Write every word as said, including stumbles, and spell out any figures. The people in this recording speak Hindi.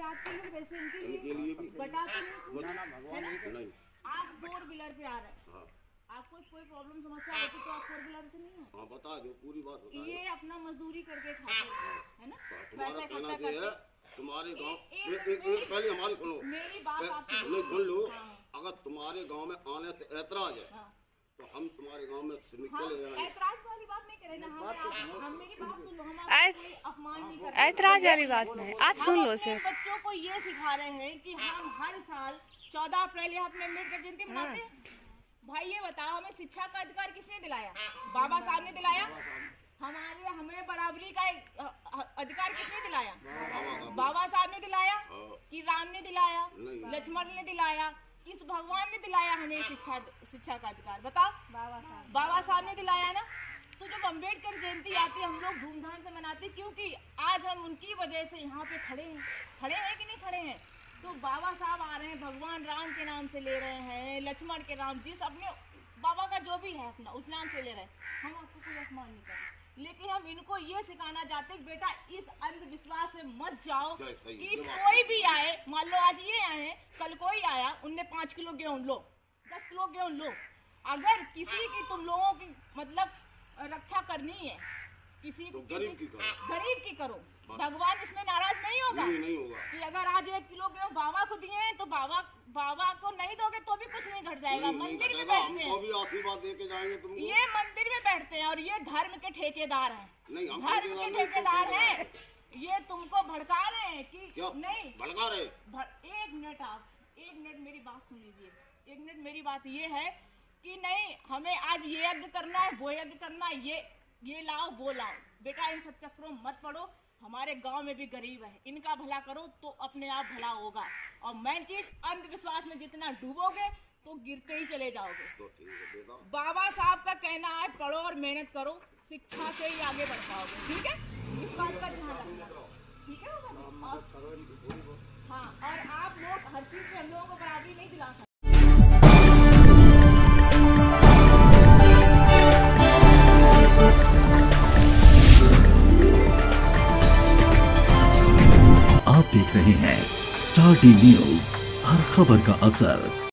आपके लिए पैसे इनके इनके लिए भी बताते नहीं, नहीं। आप फोर व्हीलर पे आ रहे हैं, हाँ आपको कोई प्रॉब्लम समस्या होती तो आप फोर व्हीलर से नहीं है। हाँ बता दो पूरी बात बता दो। ये अपना मजदूरी करके खाते हैं, है ना, तुम्हारा पैसा कहना इकट्ठा ये है करके। तुम्हारे गांव एक- एक एक एक पहले हमारी सुनो, मेरी बात आप नहीं सुन लो। हाँ। अगर तुम्हारे गांव में आने से ऐतराज है हाँ। तो हम तुम्हारे गांव में से हम निकले जाएंगे। ऐतराज वाली बात नहीं करें ना, हम आप- हम मेरी बात सुन लो, हम आपको कोई अपमान नहीं कर रहे। ऐतराज वाली बात नहीं, आज सुन लो हम उसे। अपने बच्चों को ये सिखा रहे हैं कि हम हर साल चौदह अप्रैल यहाँ अपने अम्बेडकर जयंती मनाते हैं। भाई ये बताओ, हमें शिक्षा का अधिकार किसने दिलाया? बाबा साहब ने दिलाया। हमारे हमें बराबरी का एक, अ, अ, अधिकार किसने दिलाया? बाबा साहब ने दिलाया कि राम ने दिलाया, लक्ष्मण ने दिलाया, किस भगवान ने दिलाया हमें शिक्षा शिक्षा का अधिकार? बताओ। बाबा साहब बाबा साहब ने दिलाया ना। तो जब अम्बेडकर जयंती आती है हम लोग धूमधाम से मनाते हैं, क्योंकि आज हम उनकी वजह से यहाँ पे खड़े हैं। खड़े हैं कि नहीं खड़े हैं? तो बाबा साहब आ रहे हैं, भगवान राम के नाम से ले रहे हैं, लक्ष्मण के नाम, जिस अपने बाबा का जो भी है अपना उस नाम से ले रहे हैं। हम आपको कोई अपमान नहीं कर रहे, लेकिन हम इनको ये सिखाना चाहते हैं बेटा इस अंधविश्वास में मत जाओ कि कोई भी आए, मान लो आज ये आए, कल कोई आया, उनने पाँच किलो गेहूं लो, दस किलो गेहूं लो। अगर किसी की तुम लोगों की मतलब रक्षा करनी है, किसी तो की गरीब की करो, गरीब की करो। भगवान इसमें नाराज नहीं होगा, नहीं, नहीं होगा कि अगर आज एक किलो गेहूं बाबा को दिए हैं तो बाबा बाबा को नहीं दोगे तो भी कुछ नहीं घट जाएगा। नहीं, मंदिर नहीं में बैठते हमको हैं, भी आशीर्वाद देके जाएंगे तुमको। ये मंदिर में बैठते हैं और ये धर्म के ठेकेदार हैं, नहीं हम धर्म के ठेकेदार हैं। ये तुमको भड़का रहे हैं कि क्या नहीं भड़का रहे? भड़- एक मिनट आप एक मिनट मेरी बात सुन लीजिए। एक मिनट मेरी बात ये है कि नहीं हमें आज ये यज्ञ करना है, वो यज्ञ करना है, ये ये लाओ वो लाओ। बेटा इन सब चक्करों में मत पड़ो। हमारे गांव में भी गरीब है, इनका भला करो तो अपने आप भला होगा। और मेन चीज अंधविश्वास में जितना डूबोगे तो गिरते ही चले जाओगे। तो ठीक है बेटा, बाबा साहब का कहना है पढ़ो और मेहनत करो, शिक्षा से ही आगे बढ़ पाओगे। ठीक है, इस बात का ध्यान रखना। ठीक है बाबा? और हाँ, और आप लोग हर चीज में हम लोगों को बराबरी नहीं दिला सकते। आप देख रहे हैं स्टार टी न्यूज, हर खबर का असर।